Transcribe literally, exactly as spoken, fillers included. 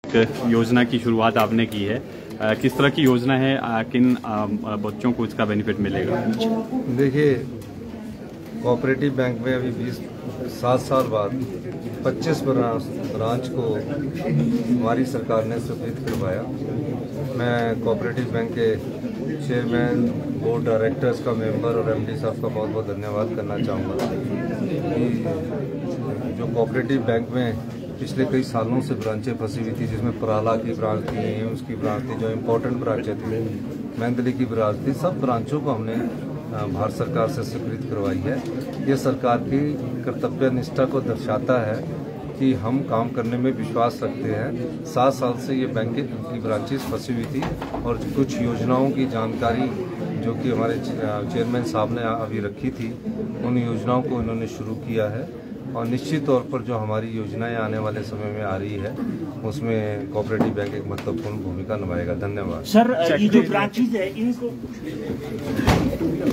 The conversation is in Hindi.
एक योजना की शुरुआत आपने की है, किस तरह की योजना है, किन बच्चों को इसका बेनिफिट मिलेगा? देखिए, कोऑपरेटिव बैंक में अभी बीस सात साल बाद पच्चीस ब्रांच को हमारी सरकार ने स्वीकृत करवाया। मैं कोऑपरेटिव बैंक के चेयरमैन, बोर्ड डायरेक्टर्स का मेंबर और एमडी साहब का बहुत बहुत धन्यवाद करना चाहूँगा कि जो कोऑपरेटिव बैंक में पिछले कई सालों से ब्रांचें फंसी हुई थी, जिसमें पराला की ब्रांच थी, एम्स की ब्रांच थी, जो इम्पोर्टेंट ब्रांचें थी, मेंदली की ब्रांच थी, सब ब्रांचों को हमने भारत सरकार से स्वीकृत करवाई है। ये सरकार की कर्तव्य निष्ठा को दर्शाता है कि हम काम करने में विश्वास रखते हैं। सात साल से ये बैंक की ब्रांचेस फंसी हुई थी और कुछ योजनाओं की जानकारी जो कि हमारे चेयरमैन साहब ने अभी रखी थी, उन योजनाओं को इन्होंने शुरू किया है और निश्चित तौर पर जो हमारी योजनाएं आने वाले समय में आ रही है उसमें कोऑपरेटिव बैंक एक महत्वपूर्ण भूमिका निभाएगा। धन्यवाद सर। ये जो ब्रांचेज है इनको